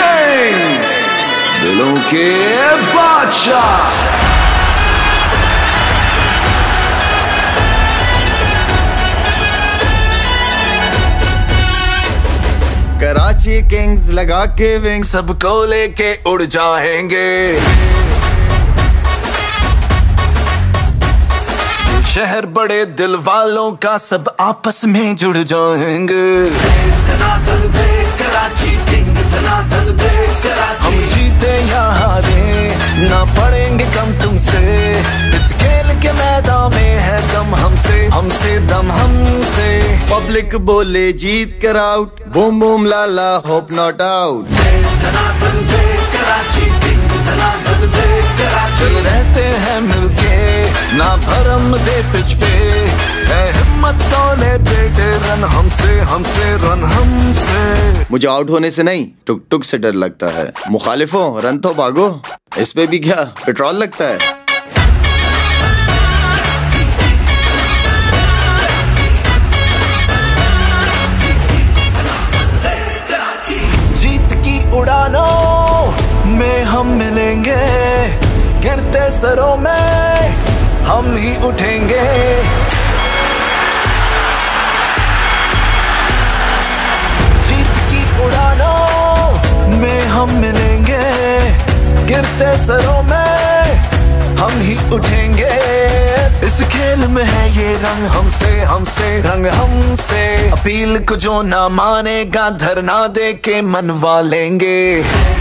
Kings, दिलों के बादशाह। कराची किंग्स लगा के विंग, सबको लेके उड़ जाएंगे। शहर बड़े दिल वालों का, सब आपस में जुड़ जाएंगे। धनाधन दे कराची किंग, धनाधन दे कराची। हम जीते या हारे ना पड़ेंगे कम तुमसे, इस खेल के मैदान में है दम हमसे, हमसे दम हमसे। पब्लिक बोले जीत कर आउट, बूम बूम लाला होप नॉट आउट। धनाधन दे कराची किंग, धनाधन दे कराची। चल रहते हैं मिलके ना भरम दे पिच पे, है हिम्मत तोले बेटे रन हमसे, हमसे रन हमसे। मुझे आउट होने से नहीं, टुक टुक से डर लगता है। मुखालिफों रन तो भागो, इस पे भी क्या पेट्रोल लगता है। जीत की उड़ानों में हम मिलेंगे, गिरते सरों में हम ही उठेंगे। जीत की उड़ानों में हम मिलेंगे, गिरते सरों में हम ही उठेंगे। इस खेल में है ये रंग हमसे, हमसे रंग हमसे। अपील को जो ना मानेगा धरना दे के मनवा लेंगे।